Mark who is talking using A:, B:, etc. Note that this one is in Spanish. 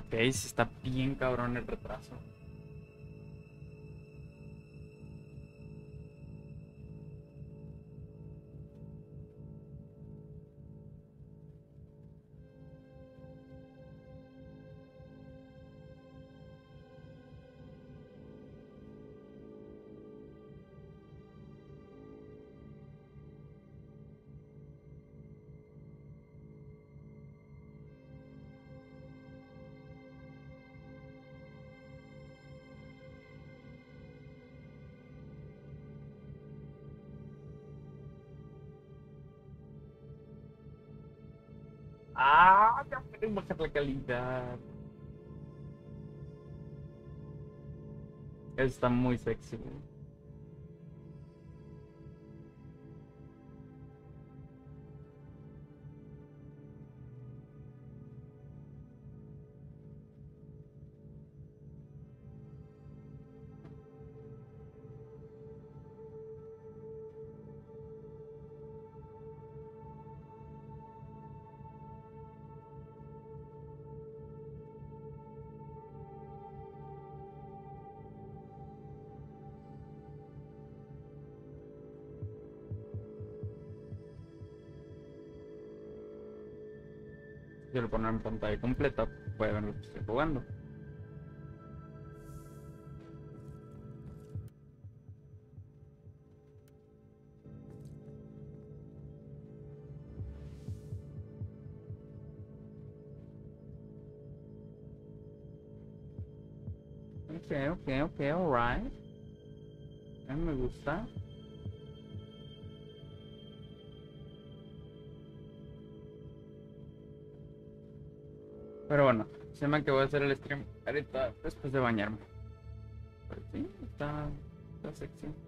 A: Ok, sí está bien cabrón el retraso. Ah, ya pueden bajar la calidad. Está muy sexy. Si lo ponen en pantalla completa, puede ver lo que estoy jugando. Ok, ok, ok, alright. Me gusta. Pero bueno, se me que voy a hacer el stream ahorita después de bañarme. Pero sí, está sexy.